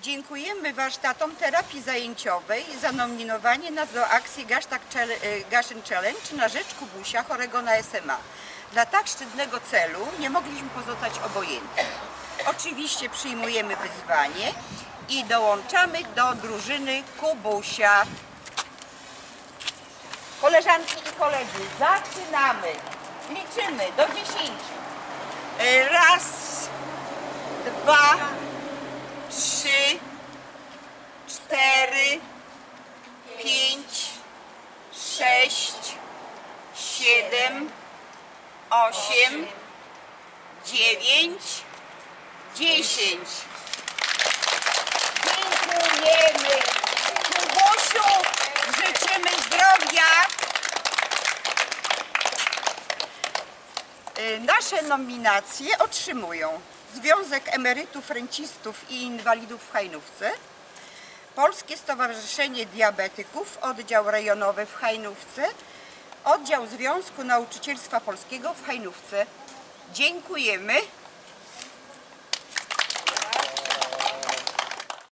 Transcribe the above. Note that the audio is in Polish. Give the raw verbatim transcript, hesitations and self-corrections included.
Dziękujemy warsztatom terapii zajęciowej za nominowanie nas do akcji Gaszyn Challenge na rzecz Kubusia chorego na S M A. Dla tak szczytnego celu nie mogliśmy pozostać obojętni. Oczywiście przyjmujemy wyzwanie i dołączamy do drużyny Kubusia. Koleżanki i koledzy, zaczynamy. Liczymy do dziesięciu. Raz, dwa, trzy, cztery, pięć, sześć, siedem, osiem, dziewięć, dziesięć. Dziękujemy. Kubusiu, życzymy zdrowia. Nasze nominacje otrzymują Związek Emerytów, Rencistów i Inwalidów w Hajnówce, Polskie Stowarzyszenie Diabetyków, Oddział Rejonowy w Hajnówce, Oddział Związku Nauczycielstwa Polskiego w Hajnówce. Dziękujemy.